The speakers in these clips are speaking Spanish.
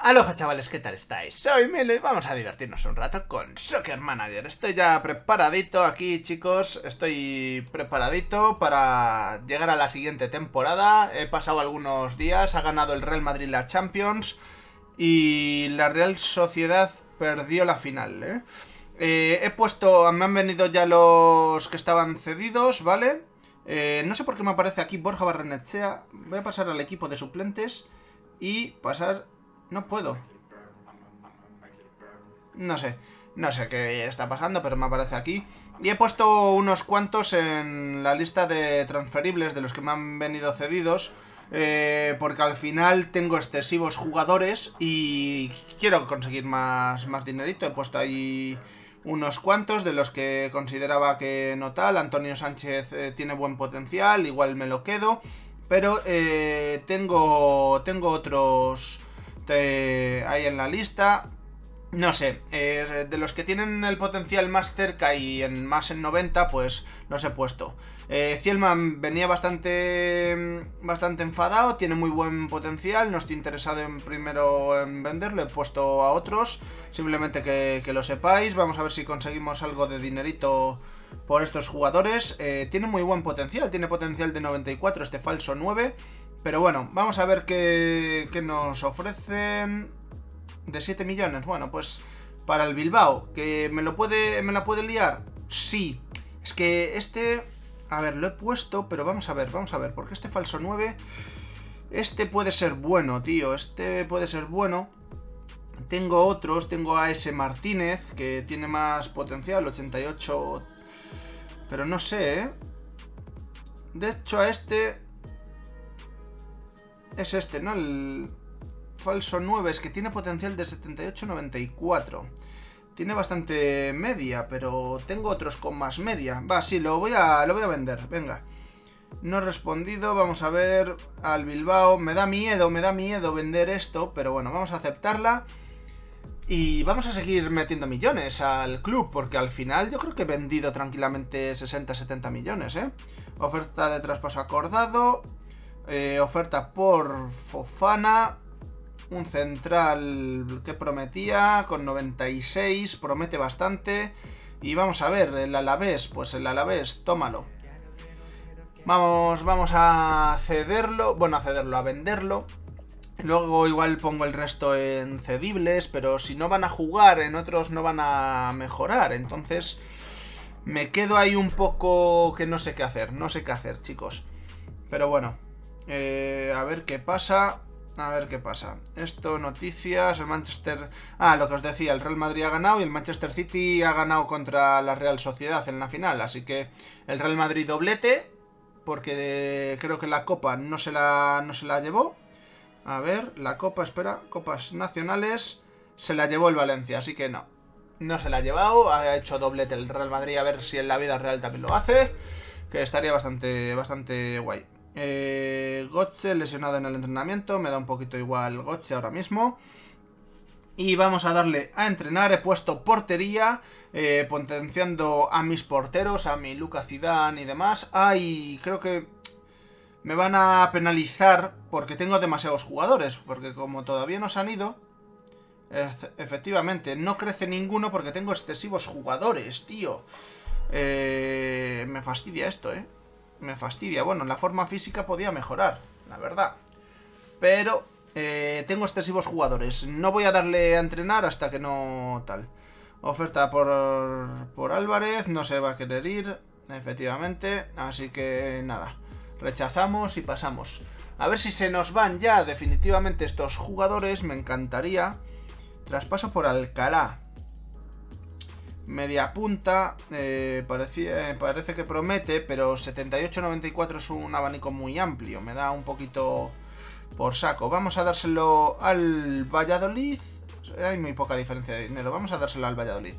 Aloha chavales, ¿qué tal estáis? Soy Milo y vamos a divertirnos un rato con Soccer Manager. Estoy ya preparadito aquí, chicos. Estoy preparadito para llegar a la siguiente temporada. He pasado algunos días, ha ganado el Real Madrid la Champions y la Real Sociedad perdió la final, me han venido ya los que estaban cedidos, ¿vale? No sé por qué me aparece aquí Borja Barrenechea. Voy a pasar al equipo de suplentes y pasar... No puedo. No sé qué está pasando, pero me aparece aquí. Y he puesto unos cuantos en la lista de transferibles de los que me han venido cedidos, porque al final tengo excesivos jugadores y quiero conseguir más dinerito. He puesto ahí unos cuantos de los que consideraba que no tal. Antonio Sánchez tiene buen potencial, igual me lo quedo. Pero tengo otros... ahí en la lista. No sé, de los que tienen el potencial más cerca y más en 90, pues los he puesto. Zielman venía bastante enfadado, tiene muy buen potencial, no estoy interesado primero en venderlo, he puesto a otros, simplemente que lo sepáis. Vamos a ver si conseguimos algo de dinerito por estos jugadores. Tiene muy buen potencial, tiene potencial de 94 este falso 9. Pero bueno, vamos a ver qué nos ofrecen. De 7 millones, bueno, pues para el Bilbao, que me la puede liar. Sí, es que este... A ver, lo he puesto, pero vamos a ver, porque este falso 9... Este puede ser bueno, tío, este puede ser bueno. Tengo otros, tengo a ese Martínez, que tiene más potencial, 88... Pero no sé, De hecho a este... Es este, ¿no? El falso 9 es que tiene potencial de 78-94. Tiene bastante media, pero tengo otros con más media. Va, sí, lo voy a vender, venga. No he respondido, vamos a ver al Bilbao. Me da miedo vender esto, pero bueno, vamos a aceptarla. Y vamos a seguir metiendo millones al club, porque al final yo creo que he vendido tranquilamente 60-70 millones, Oferta de traspaso acordado. Oferta por Fofana. Un central que prometía con 96, promete bastante. Y vamos a ver, el Alavés, pues el Alavés, tómalo. Vamos a cederlo, a venderlo. Luego igual pongo el resto en cedibles, pero si no van a jugar, en otros no van a mejorar. Entonces me quedo ahí un poco que no sé qué hacer, chicos. Pero bueno, a ver qué pasa. Esto, noticias, el Manchester... lo que os decía, el Real Madrid ha ganado y el Manchester City ha ganado contra la Real Sociedad en la final. Así que el Real Madrid doblete, porque creo que la Copa no se la llevó. A ver, la Copa, espera, Copas Nacionales se la llevó el Valencia, así que no se la ha llevado. Ha hecho doblete el Real Madrid, a ver si en la vida real también lo hace, que estaría bastante guay. Götze lesionado en el entrenamiento, me da un poquito igual Götze ahora mismo. Y vamos a darle a entrenar. He puesto portería, potenciando a mis porteros, a mi Luka Zidane y demás. Y creo que me van a penalizar porque tengo demasiados jugadores, porque como todavía no se han ido, efectivamente no crece ninguno porque tengo excesivos jugadores, tío. Me fastidia esto, me fastidia. Bueno, la forma física podía mejorar, la verdad, pero tengo excesivos jugadores. No voy a darle a entrenar hasta que no tal. Oferta por Álvarez, no se va a querer ir, efectivamente, así que nada, rechazamos y pasamos. A ver si se nos van ya definitivamente estos jugadores, me encantaría. Traspaso por Alcalá. Media punta, parece que promete, pero 78-94 es un abanico muy amplio. Me da un poquito por saco. Vamos a dárselo al Valladolid. Hay muy poca diferencia de dinero. Vamos a dárselo al Valladolid.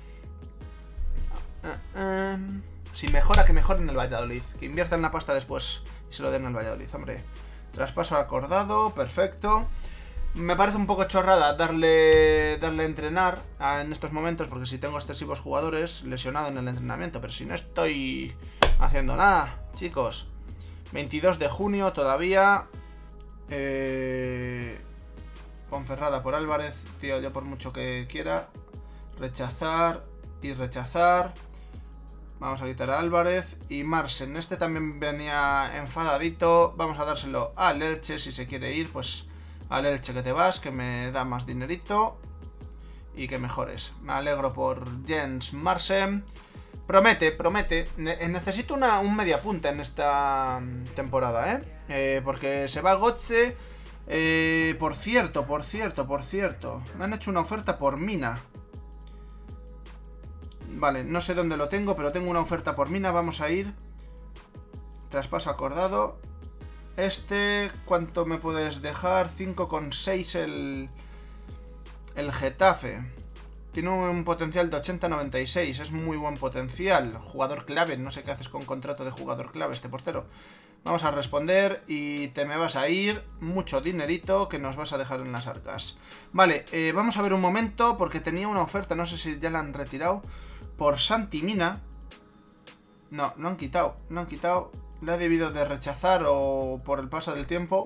Si mejora, que mejoren el Valladolid. Que inviertan la pasta después y se lo den al Valladolid, hombre. Traspaso acordado, perfecto. Me parece un poco chorrada darle a entrenar en estos momentos, porque si tengo excesivos jugadores lesionado en el entrenamiento, pero si no estoy haciendo nada, chicos. 22 de junio todavía. Ponferrada por Álvarez. Tío, yo por mucho que quiera. Rechazar y rechazar. Vamos a quitar a Álvarez. Y Marsen, este también venía enfadadito. Vamos a dárselo al Elche. Si se quiere ir, pues al Elche que te vas, que me da más dinerito. Y que mejores. Me alegro por Jens Marsen. Promete. Necesito un mediapunta en esta temporada, porque se va Götze. Por cierto. Me han hecho una oferta por Mina. Vale, no sé dónde lo tengo, pero tengo una oferta por Mina. Vamos a ir. Traspaso acordado. ¿Cuánto me puedes dejar? 5,6 el Getafe. Tiene un potencial de 80-96. Es muy buen potencial. Jugador clave. No sé qué haces con contrato de jugador clave este portero. Vamos a responder y te me vas a ir. Mucho dinerito que nos vas a dejar en las arcas. Vale, vamos a ver un momento porque tenía una oferta. No sé si ya la han retirado. Por Santi Mina. No, lo han quitado. La he debido de rechazar o por el paso del tiempo.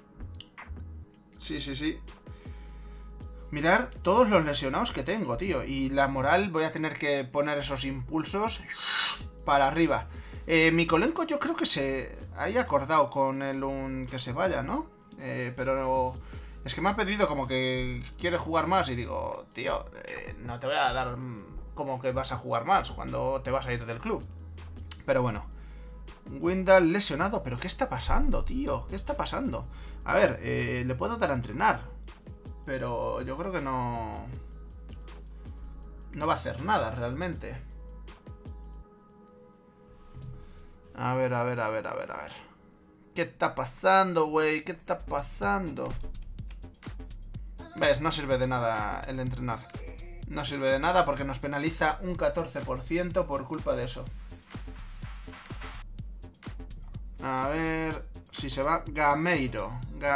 Sí. Mirar todos los lesionados que tengo, tío. Y la moral, voy a tener que poner esos impulsos para arriba. Mikolenko yo creo que se haya acordado con el que se vaya, ¿no? Pero es que me ha pedido como que quiere jugar más. Y digo, tío, no te voy a dar como que vas a jugar más cuando te vas a ir del club. Pero bueno. Windal lesionado. ¿Pero qué está pasando, tío? ¿Qué está pasando? A ver, le puedo dar a entrenar. Pero yo creo que no va a hacer nada realmente. A ver. ¿Qué está pasando, güey? ¿Qué está pasando? ¿Ves? No sirve de nada el entrenar. No sirve de nada porque nos penaliza un 14% por culpa de eso. A ver si se va Gameiro.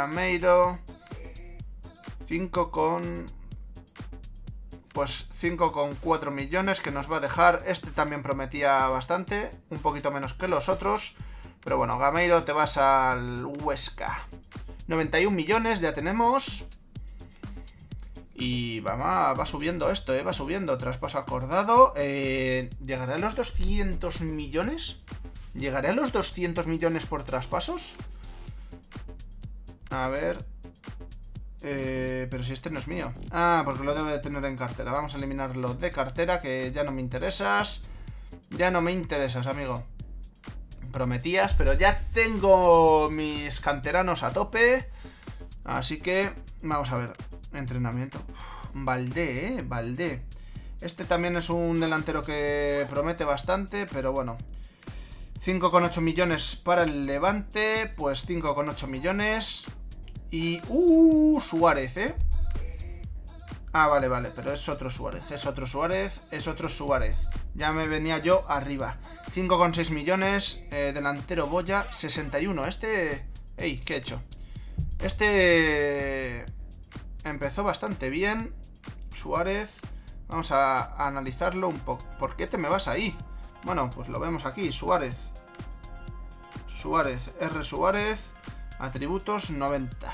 5,4 millones que nos va a dejar. Este también prometía bastante. Un poquito menos que los otros. Pero bueno, Gameiro, te vas al Huesca. 91 millones ya tenemos. Y va subiendo esto, va subiendo. Traspaso acordado. ¿Llegará a los 200 millones? ¿Llegaré a los 200 millones por traspasos? A ver. Pero si este no es mío. Ah, porque lo debe de tener en cartera. Vamos a eliminarlo de cartera, que ya no me interesas. Ya no me interesas, amigo. Prometías, pero ya tengo mis canteranos a tope. Así que vamos a ver. Entrenamiento. Valdé, Valdé. Este también es un delantero que promete bastante, pero bueno. 5,8 millones para el Levante. Pues 5,8 millones. Y... Suárez, Ah, vale, pero es otro Suárez. Ya me venía yo arriba. 5,6 millones. Delantero Boya. 61. Ey, ¿qué he hecho? Empezó bastante bien. Suárez. Vamos a analizarlo un poco. ¿Por qué te me vas ahí? Bueno, pues lo vemos aquí. Suárez. R. Suárez. Atributos 90.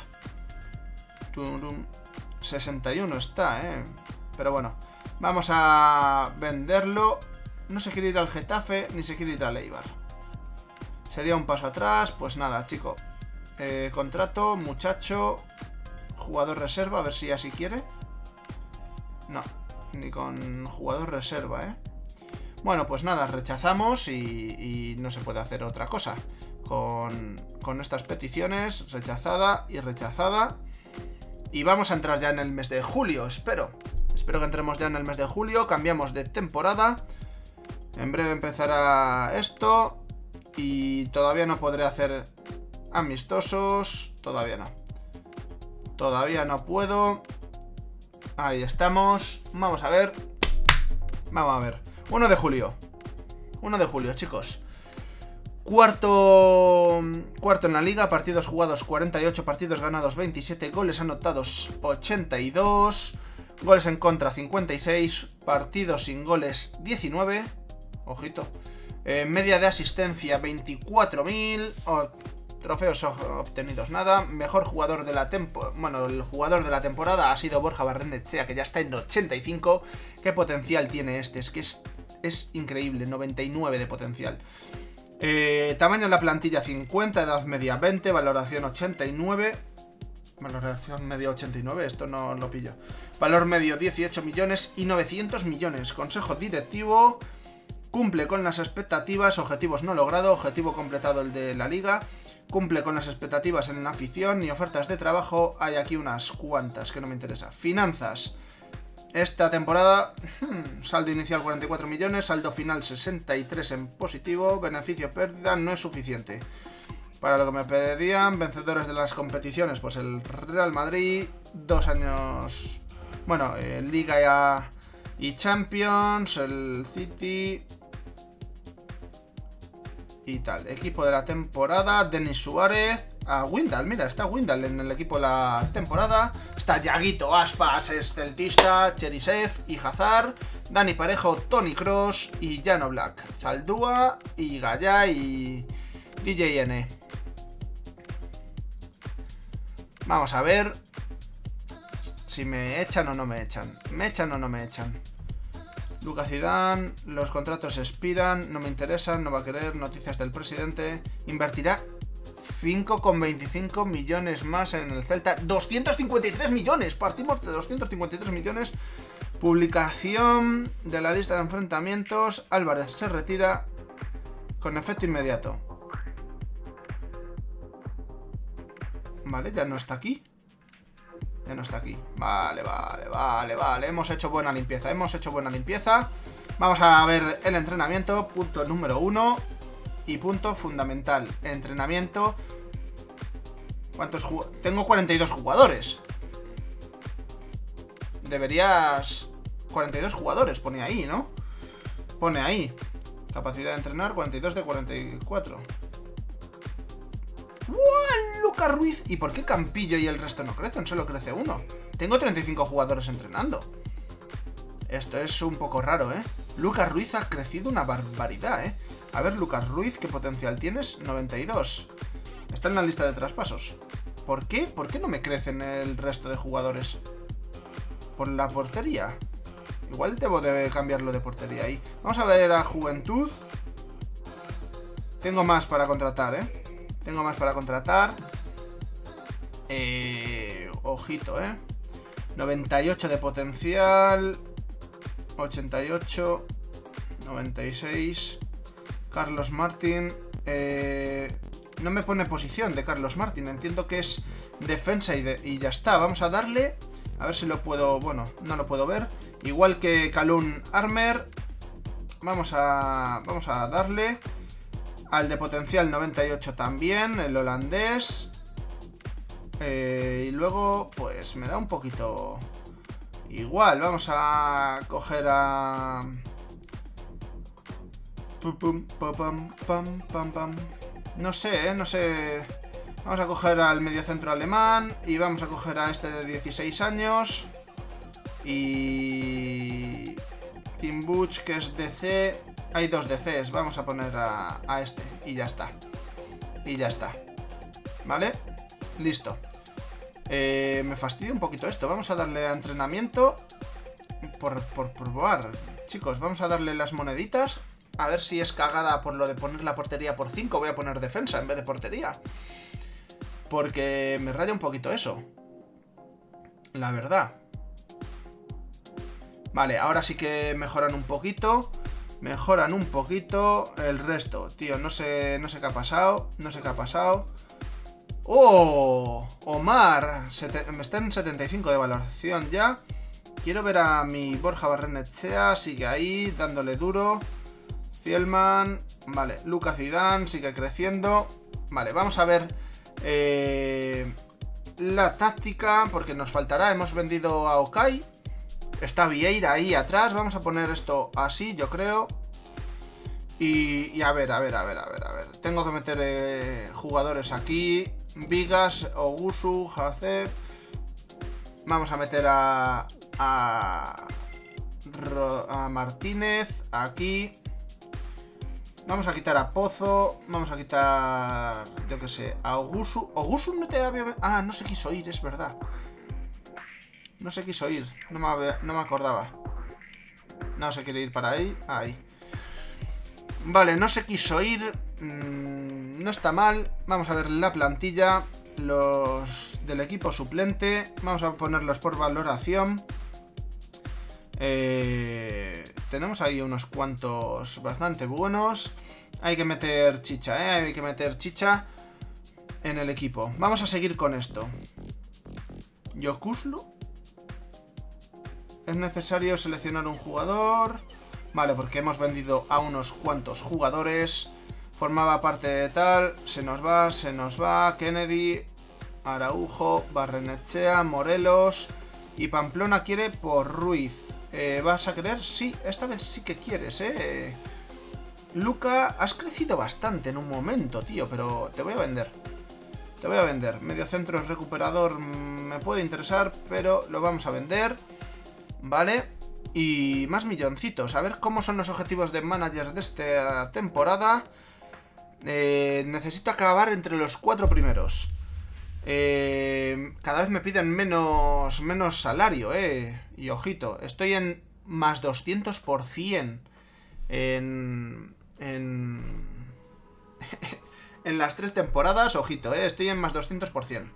61 está, Pero bueno, vamos a venderlo. No se quiere ir al Getafe ni se quiere ir al Eibar. Sería un paso atrás. Pues nada, chico. Contrato, muchacho. Jugador reserva, a ver si así quiere. No, ni con jugador reserva, Bueno, pues nada, rechazamos y no se puede hacer otra cosa. Con estas peticiones, rechazada y rechazada. Y vamos a entrar ya en el mes de julio, espero que entremos ya en el mes de julio. Cambiamos de temporada. En breve empezará esto. Y todavía no podré hacer amistosos. Todavía no puedo. Ahí estamos. Vamos a ver. 1 de julio, chicos. Cuarto en la liga, partidos jugados 48, partidos ganados 27, goles anotados 82, goles en contra 56, partidos sin goles 19, ojito, media de asistencia 24.000, Trofeos obtenidos nada. Mejor jugador de la temporada. Bueno, el jugador de la temporada ha sido Borja Barrenechea, que ya está en 85. ¿Qué potencial tiene este? Es que es increíble, 99 de potencial. Tamaño de la plantilla 50, edad media 20, valoración 89. Valoración media 89, esto no lo pillo. Valor medio 18 millones y 900 millones. Consejo directivo. Cumple con las expectativas, objetivos no logrado, objetivo completado el de la liga. Cumple con las expectativas en la afición y ofertas de trabajo. Hay aquí unas cuantas que no me interesa. Finanzas. Esta temporada, saldo inicial 44 millones, saldo final 63 en positivo, beneficio pérdida no es suficiente. Para lo que me pedían, vencedores de las competiciones, pues el Real Madrid, 2 años, bueno, Liga y Champions, el City y tal. Equipo de la temporada, Denis Suárez, a Windal, mira, está Windal en el equipo de la temporada. Está Yaguito Aspas, es celtista, Cherisev y Hazard, Dani Parejo, Toni Kroos y Jan Oblak, Zaldúa y Gaya y DJN. Vamos a ver si me echan o no me echan. ¿Me echan o no me echan? Lucas Zidane, los contratos expiran, no me interesan, no va a querer, noticias del presidente. Invertirá 5,25 millones más en el Celta. 253 millones, partimos de 253 millones. Publicación de la lista de enfrentamientos. Álvarez se retira con efecto inmediato. Vale, ya no está aquí. Ya no está aquí. Vale. Hemos hecho buena limpieza. Vamos a ver el entrenamiento. Punto número 1. Y punto fundamental. Entrenamiento. ¿Cuántos jugadores? Tengo 42 jugadores. Deberías... 42 jugadores, pone ahí, ¿no? Pone ahí. Capacidad de entrenar, 42 de 44. ¡Wow! Lucas Ruiz. ¿Y por qué Campillo y el resto no crecen? Solo crece uno. Tengo 35 jugadores entrenando. Esto es un poco raro, ¿eh? Lucas Ruiz ha crecido una barbaridad, ¿eh? A ver, Lucas Ruiz, ¿qué potencial tienes? 92. Está en la lista de traspasos. ¿Por qué? ¿Por qué no me crecen el resto de jugadores? ¿Por la portería? Igual debo de cambiarlo de portería ahí. Vamos a ver a Juventud. Tengo más para contratar, ¿eh? Tengo más para contratar. Ojito, 98 de potencial. 88. 96. Carlos Martín. No me pone posición de Carlos Martín. Entiendo que es defensa y ya está. Vamos a darle. A ver si lo puedo... Bueno, no lo puedo ver. Igual que Calum Armer. Vamos a darle... Al de potencial 98 también, el holandés. Y luego, pues me da un poquito igual. Vamos a coger a... No sé, no sé. Vamos a coger al mediocentro alemán. Y vamos a coger a este de 16 años. Y... Tim Butch, que es DC... Hay 2 DCs, vamos a poner a este. Y ya está. Y ya está. ¿Vale? Listo. Me fastidia un poquito esto. Vamos a darle a entrenamiento. Por probar. Chicos, vamos a darle las moneditas. A ver si es cagada por lo de poner la portería por 5. Voy a poner defensa en vez de portería. Porque me raya un poquito eso. La verdad. Vale, ahora sí que mejoran un poquito. Mejoran un poquito el resto. Tío, no sé qué ha pasado. No sé qué ha pasado. ¡Oh! Omar. Está en 75 de valoración ya. Quiero ver a mi Borja Barrenechea. Sigue ahí, dándole duro. Thielmann. Vale, Lucas Zidane. Sigue creciendo. Vale, vamos a ver la táctica. Porque nos faltará. Hemos vendido a Okai. Está Vieira ahí atrás. Vamos a poner esto así, yo creo. Y a ver. Tengo que meter jugadores aquí. Vigas, Ogusu, Jacep. Vamos a meter a Martínez aquí. Vamos a quitar a Pozo. Vamos a quitar, yo que sé, a Ogusu. Ogusu no te había... Ah, no se quiso ir, es verdad. No se quiso ir. No me acordaba. No se quiere ir para ahí. Ahí. Vale, no se quiso ir. No está mal. Vamos a ver la plantilla. Los del equipo suplente. Vamos a ponerlos por valoración. Tenemos ahí unos cuantos bastante buenos. Hay que meter chicha, hay que meter chicha en el equipo. Vamos a seguir con esto. Yokuslu. Es necesario seleccionar un jugador. Vale, porque hemos vendido a unos cuantos jugadores. Formaba parte de tal. Se nos va. Kennedy, Araujo, Barrenechea, Morelos. Y Pamplona quiere por Ruiz. ¿Vas a querer? Sí, esta vez sí que quieres, Luca, has crecido bastante en un momento, tío, pero te voy a vender. Te voy a vender. Mediocentro recuperador me puede interesar, pero lo vamos a vender. Vale. Y más milloncitos. A ver cómo son los objetivos de manager de esta temporada. Necesito acabar entre los 4 primeros. Cada vez me piden menos salario, Y ojito, estoy en más 200% en las 3 temporadas, ojito, estoy en más 200%.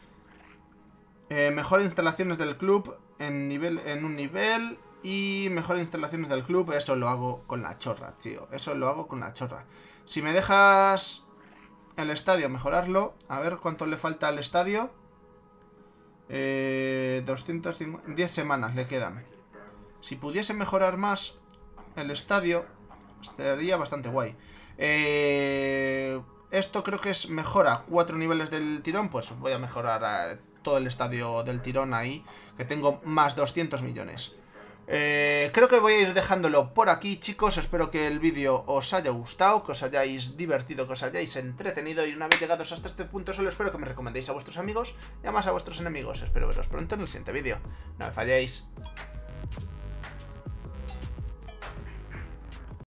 Mejor instalaciones del club en un nivel. Y mejor instalaciones del club, eso lo hago con la chorra, tío. Eso lo hago con la chorra. Si me dejas el estadio mejorarlo, a ver cuánto le falta al estadio. 250, 10 semanas le quedan. Si pudiese mejorar más el estadio, sería bastante guay. Esto creo que es mejora 4 niveles del tirón. Pues voy a mejorar todo el estadio del tirón ahí, que tengo más 200 millones. Creo que voy a ir dejándolo por aquí, chicos. Espero que el vídeo os haya gustado, que os hayáis divertido, que os hayáis entretenido. Y una vez llegados hasta este punto, solo espero que me recomendéis a vuestros amigos y además a vuestros enemigos. Espero veros pronto en el siguiente vídeo. No me falléis.